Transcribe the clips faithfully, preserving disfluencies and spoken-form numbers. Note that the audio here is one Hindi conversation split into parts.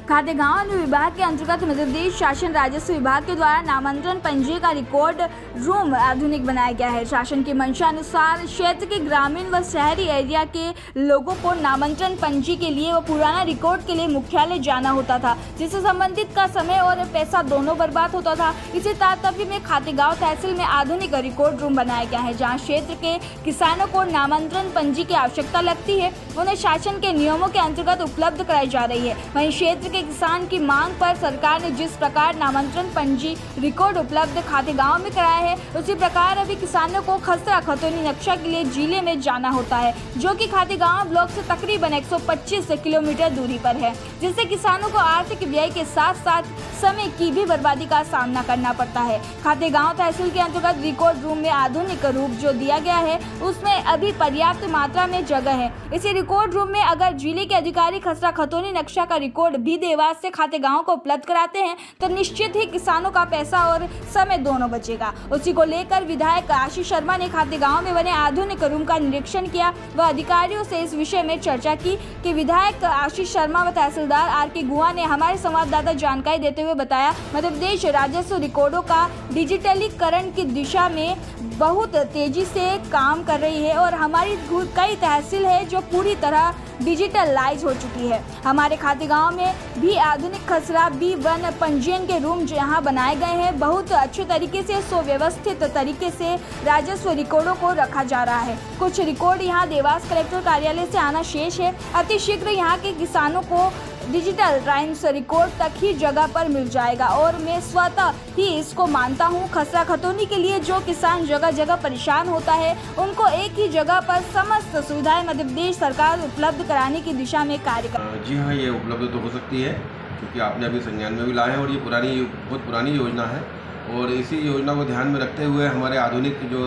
खाद्य गांव विभाग के अंतर्गत मध्य प्रदेश शासन राजस्व विभाग के द्वारा नामांतरण पंजी का रिकॉर्ड रूम आधुनिक बनाया गया है। शासन की मंशा अनुसार क्षेत्र के ग्रामीण व शहरी एरिया के लोगों को नामांतरण पंजी के लिए व पुराना रिकॉर्ड के लिए मुख्यालय जाना होता था, जिससे संबंधित का समय और पैसा दोनों बर्बाद होता था। इसी तारतम्य में खाते गाँव तहसील में आधुनिक रिकॉर्ड रूम बनाया गया है, जहाँ क्षेत्र के किसानों को नामांतरण पंजी की आवश्यकता लगती है, उन्हें शासन के नियमों के अंतर्गत उपलब्ध कराई जा रही है। वहीं क्षेत्र के किसान की मांग पर सरकार ने जिस प्रकार नामांतरण पंजी रिकॉर्ड उपलब्ध खाते गांव में कराया है, उसी प्रकार अभी किसानों को खसरा खतौनी नक्शा के लिए जिले में जाना होता है, जो कि खाते गांव ब्लॉक से तकरीबन एक सौ पच्चीस किलोमीटर दूरी पर है, जिससे किसानों को आर्थिक व्यय के साथ साथ समय की भी बर्बादी का सामना करना पड़ता है। खाते गाँव तहसील के अंतर्गत रिकॉर्ड रूम में आधुनिक रूप जो दिया गया है, उसमें अभी पर्याप्त मात्रा में जगह है। इसी रिकॉर्ड रूम में अगर जिले के अधिकारी खसरा खतौनी नक्शा का रिकॉर्ड भी देवास से खाते गाँव को उपलब्ध कराते हैं तो निश्चित ही किसानों का पैसा और समय दोनों बचेगा। उसी को लेकर विधायक आशीष शर्मा ने खाते गाँव में बने आधुनिक रूम का निरीक्षण किया व अधिकारियों से इस विषय में चर्चा की कि विधायक आशीष शर्मा व तहसीलदार आर के गुआ ने हमारे संवाददाता जानकारी देते हुए बताया, मध्य प्रदेश राजस्व रिकॉर्डों का डिजिटलीकरण की दिशा में बहुत तेजी से काम कर रही है और हमारी कई तहसील है जो पूरी तरह डिजिटलाइज हो चुकी है। हमारे खाते गांव में भी आधुनिक खसरा बी वन पंजीयन के रूम यहाँ बनाए गए हैं। बहुत अच्छे तरीके से सुव्यवस्थित तरीके से राजस्व रिकॉर्डों को रखा जा रहा है। कुछ रिकॉर्ड यहाँ देवास कलेक्टर कार्यालय से आना शेष है। अति शीघ्र यहाँ के किसानों को डिजिटल राइम्स रिकॉर्ड तक ही जगह पर मिल जाएगा और मैं स्वतः ही इसको मानता हूँ। खसरा खतौनी के लिए जो किसान जगह जगह परेशान होता है, उनको एक ही जगह पर समस्त सुविधाएं मध्य प्रदेश सरकार उपलब्ध कराने की दिशा में कार्य कर। जी हाँ, ये उपलब्ध तो हो सकती है क्योंकि आपने अभी संज्ञान में भी लाए हैं और ये पुरानी बहुत पुरानी योजना है और इसी योजना को ध्यान में रखते हुए हमारे आधुनिक जो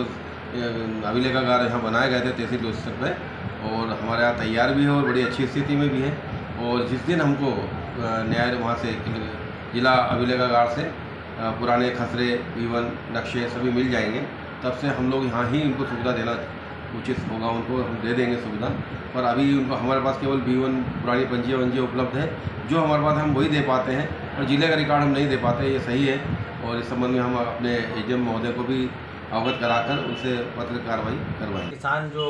अभिलेखागार यहाँ बनाए गए थे तहसील स्तर पर और हमारे यहाँ तैयार भी है और बड़ी अच्छी स्थिति में भी है। और जिस दिन हमको न्याय वहाँ से जिला अभिलेखागार से पुराने खसरे वीवन नक्शे सभी मिल जाएंगे, तब से हम लोग यहाँ ही उनको सुविधा देना उचित होगा, उनको हम दे देंगे सुविधा। पर अभी उनको हमारे पास केवल वीवन पुरानी पंजी वंजी उपलब्ध है, जो हमारे पास हम वही दे पाते हैं और जिले का रिकॉर्ड हम नहीं दे पाते, ये सही है। और इस संबंध में हम अपने एजीएम महोदय को भी अवगत कराकर उनसे पत्र कार्रवाई करवाएँ। किसान जो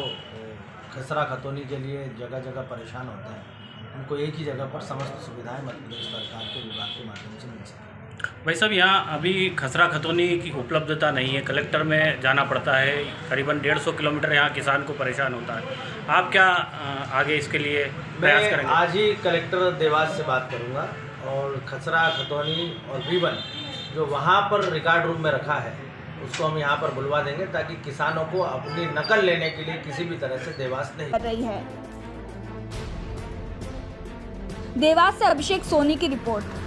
खसरा खतौनी के लिए जगह जगह परेशान होते हैं, उनको एक ही जगह पर समस्त सुविधाएं मध्य प्रदेश सरकार के विभाग के माध्यम से मिल सकें। भाई साहब, यहाँ अभी खसरा खतौनी की उपलब्धता नहीं है, कलेक्टर में जाना पड़ता है, करीबन डेढ़ सौ किलोमीटर यहाँ किसान को परेशान होता है। आप क्या आगे इसके लिए प्रयास करेंगे? आज ही कलेक्टर देवास से बात करूँगा और खसरा खतौनी और वीवन जो वहाँ पर रिकॉर्ड रूम में रखा है उसको हम यहाँ पर बुलवा देंगे ताकि किसानों को अपनी नकल लेने के लिए किसी भी तरह से देवास नहीं कर रही है। देवास से अभिषेक सोनी की रिपोर्ट।